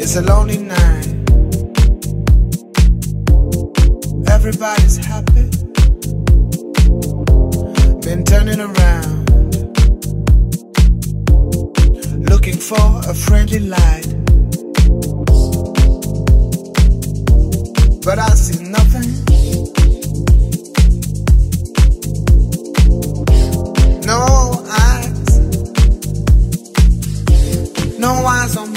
It's a lonely night. Everybody's happy. Been turning around, looking for a friendly light, but I see nothing. No eyes, no eyes on